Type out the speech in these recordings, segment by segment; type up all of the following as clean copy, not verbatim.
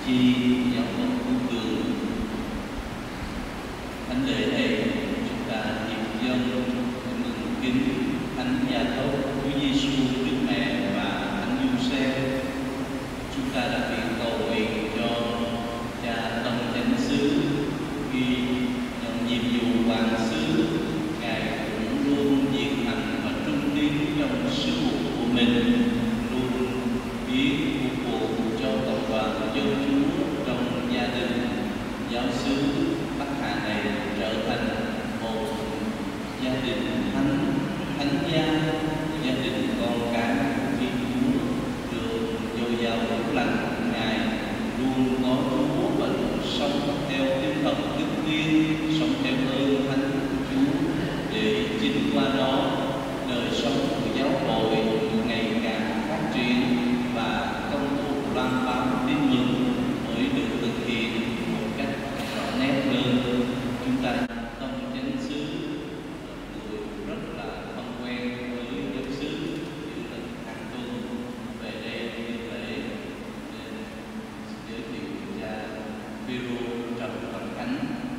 chi giáo phận Phú Cường. Thánh lễ này chúng ta hiệp dân mừng kính Thánh Gia Tốt Chúa Giêsu Đức Mẹ và Thánh Giuse. Chúng ta đã bị cầu nguyện cho cha Tông Chánh xứ khi nhận nhiệm vụ hoàng xứ, ngài cũng luôn nhiệt thành và trung tín trong sứ vụ của mình, luôn biết phục vụ cho cộng đoàn dân Chúa trong gia đình. Giáo xứ Bắc Hà này trở thành một gia đình thánh gia, gia đình con cái của Thiên Chúa, được dồi dào phúc lành. Ngài luôn có Chúa và luôn sống theo tinh thần đức tin, sống theo ơn thánh của Chúa, để chính qua đó đời sống của giáo hội ngày càng phát triển và công cuộc loan báo tin mừng mới được thực hiện một cách rõ nét hơn. Chúng ta Tông Chánh xứ người rất là thân quen với giáo xứ, những lần hàng tuần về đây như lễ, nên giới thiệu cha Phêrô Trần Văn Khánh.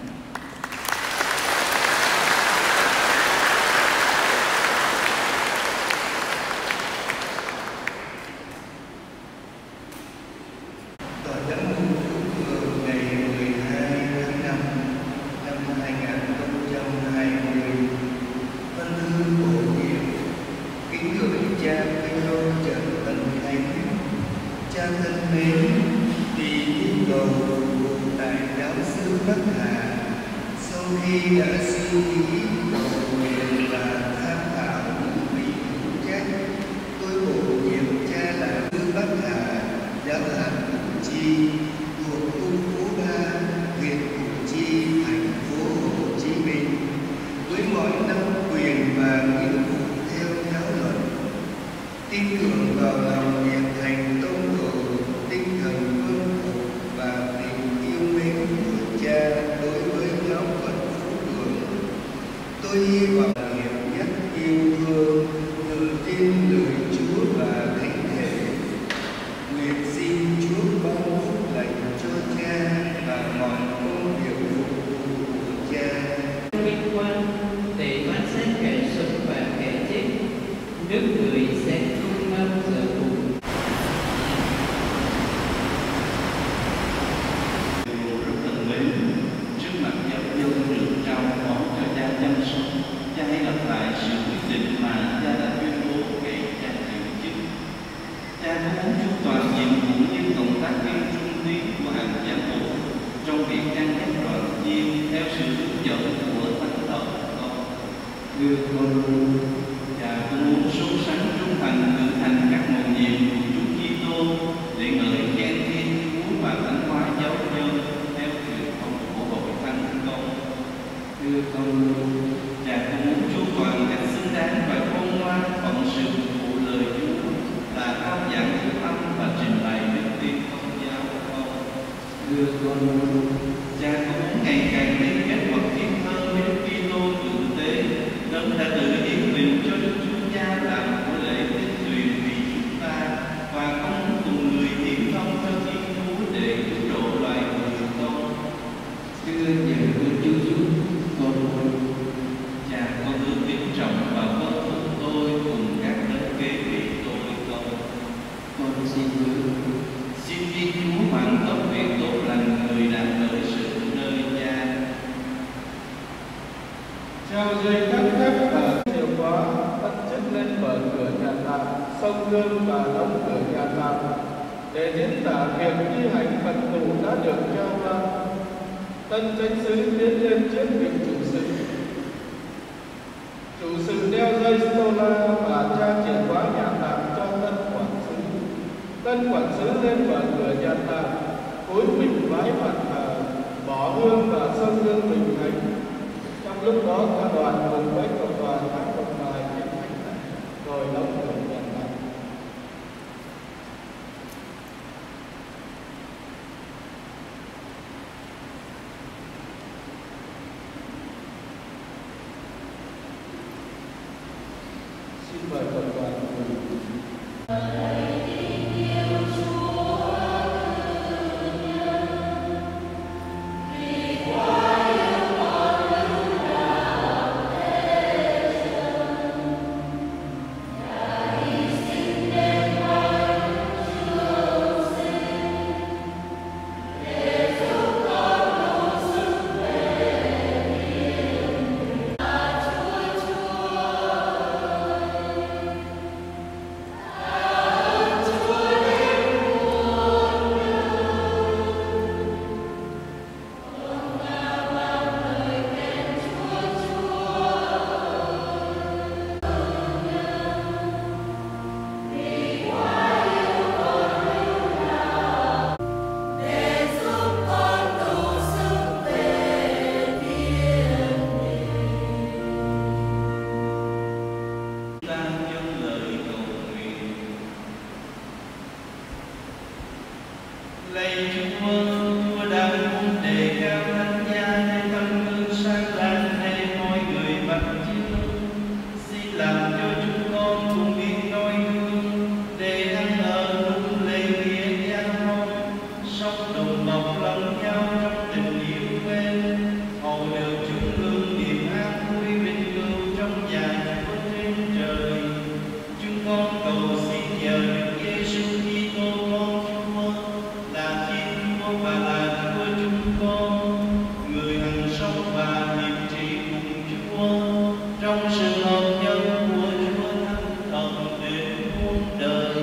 Mời cộng đoàn. Hãy subscribe cho kênh Ghiền Mì Gõ để không bỏ lỡ Lạy Chúa, Chúa đang muốn đề cao thánh giá để tấm gương sáng láng để mọi người bắt chước. Xin làm cho chúng con cùng biết noi gương để ăn ở đúng lễ nghĩa gia môn, sống đùm bọc lẫn nhau trong tình yêu quen, hầu được chúng hương niềm an vui vinh cửu trong nhà Chúa trên trời. Chúng con cầu xin nhờ Đức Giêsu Kitô con Chúa là Thiên Chúa và là Chúa chúng con, người hằng sống và hiệp trị cùng Chúa trong sự hợp nhất của Chúa Thánh Thần đến muôn đời.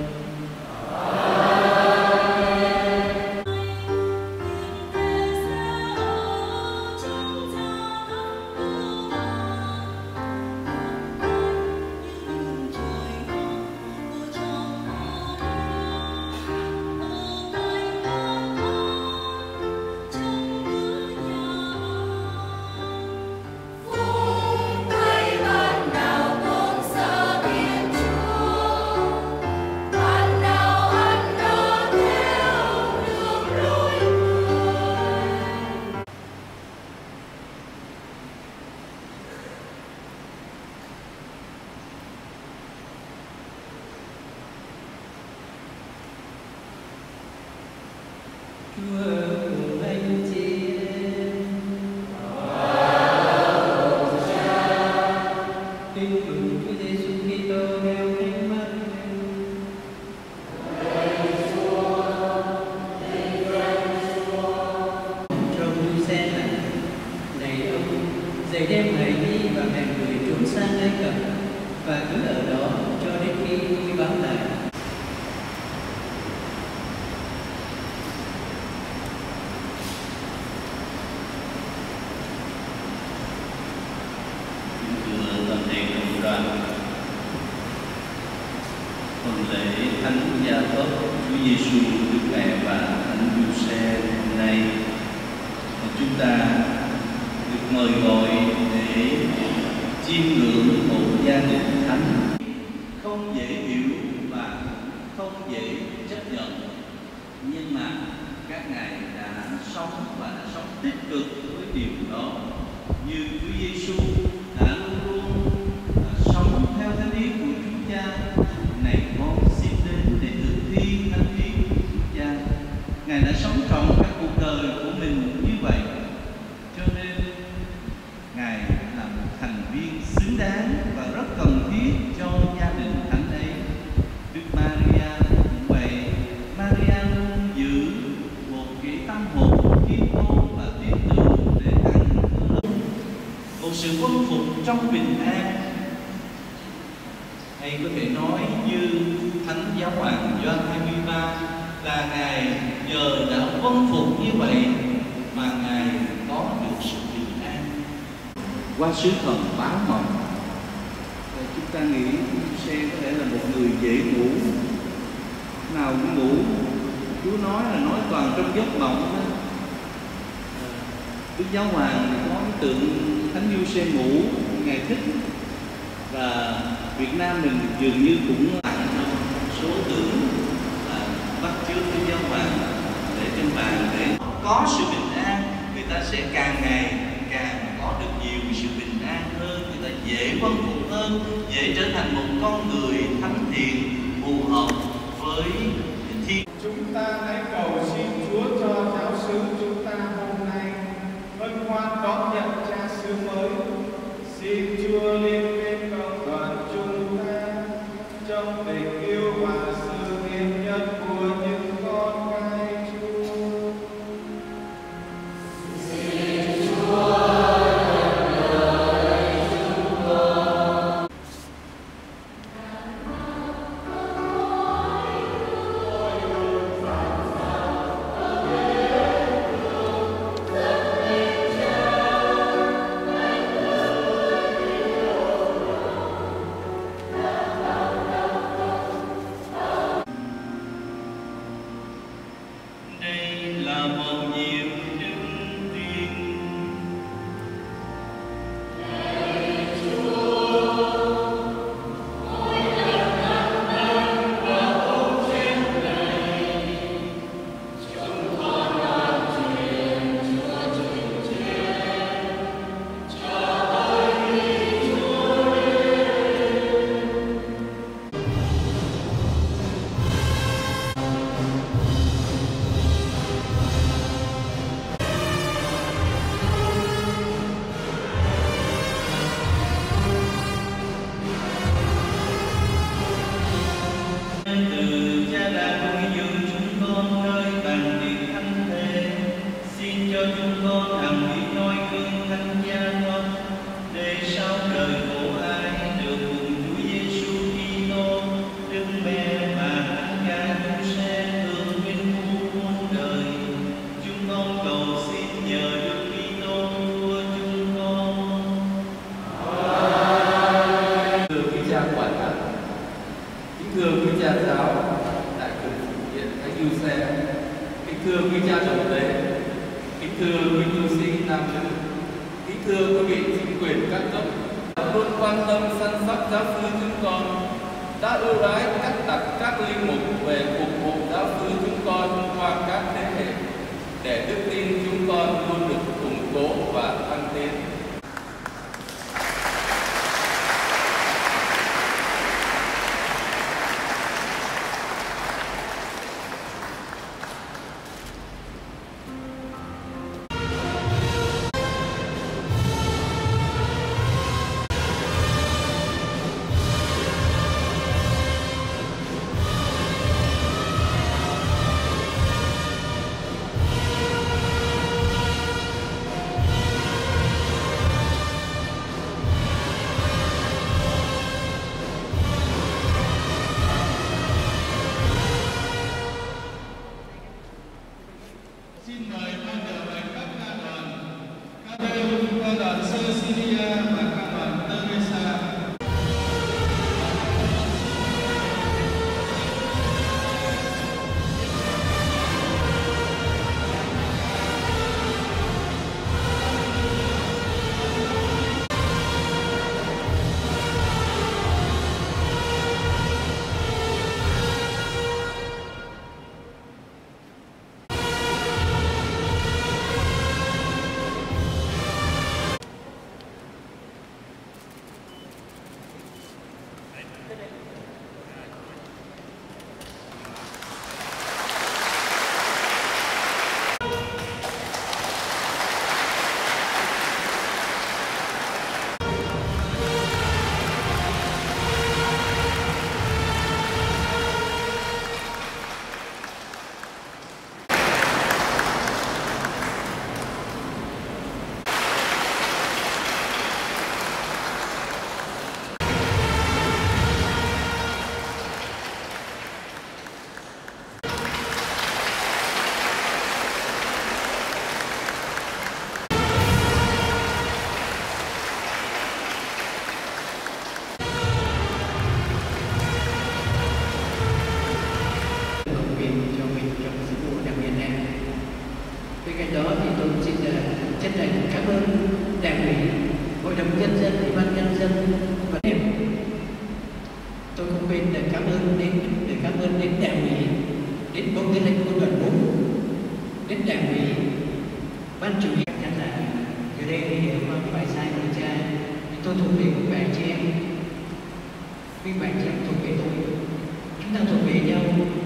Chúa cùng anh chị em. Tin mừng Chúa Giêsu Kitô theo Thánh Matthew. Trong Giuse này ông dậy đem hài nhi và hai người trốn sang Ai Cập và cứ ở đó cho đến khi tôi báo lại. Phần lễ thánh gia tốc Chúa Giêsu Đức Mẹ và Thánh Giuse hôm nay, chúng ta được mời gọi để chiêm ngưỡng một gia đình thánh không dễ hiểu và không dễ chấp nhận, nhưng mà các ngài đã sống và đã sống tích cực với điều đó, như Chúa Giêsu đã luôn luôn sống theo thánh ý của Chúa Cha. Này con xin đến để thực thi thánh ý của Chúa Cha. Ngài đã sống trọn các cuộc đời của mình như vậy, cho nên Ngài là một thành viên xứng đáng và rất cần thiết cho gia đình thánh ấy. Đức Maria cũng vậy. Maria luôn giữ một cái tâm hồn kiên cố và tin tưởng để ăn một sự vâng phục trong bình an. Hay có thể nói như Thánh Giáo Hoàng Gioan 23 là Ngài nhờ đã vâng phục như vậy mà Ngài có được sự bình an qua sứ thần báo mộng. Chúng ta nghĩ Giuse có thể là một người dễ ngủ, nào cũng ngủ. Chúa nói là nói toàn trong giấc mộng. Đức Giáo Hoàng có ấn tượng Thánh Giuse ngủ, Ngài thích. Và Việt Nam mình dường như cũng tặng số tượng là bắt chước Đức Giáo Hoàng để trên bàn để có sự bình an. Người ta sẽ càng ngày càng có được nhiều sự bình an hơn, người ta dễ vâng phục hơn, dễ trở thành một con người thánh thiện phù hợp với thiên. Chúng ta hãy cầu xin Chúa cho giáo xứ chúng ta hôm nay hân hoan đón nhận cha xứ mới. Xin Chúa liên kết cộng đoàn chúng ta trong tình yêu và sự nghiệp nhất của những con cái Chúa. Xin Chúa tu xe, kính thưa quý cha trọng lễ, kính thưa quý tu sĩ nam nữ, kính thưa quý vị chính quyền các cấp luôn quan tâm săn sóc giáo xứ chúng con, đã ưu ái cắt đặt các linh mục về phục vụ giáo xứ chúng con qua các thế hệ, để đức tin chúng con luôn được củng cố và thăng tiến. Bên cạnh đó thì tôi xin chân thành cảm ơn Đảng ủy, Hội đồng Nhân dân, Ủy ban Nhân dân và em. Tôi không quên để cảm ơn đến Đảng ủy, đến Bộ Tư lệnh Quân đoàn 4, đến Đảng ủy, Ban chủ nhiệm khán giả. Giờ đây thì không phải sai người cha, tôi thuộc về một vài chị em, vì vài chị em thuộc về tôi, chúng ta thuộc về nhau.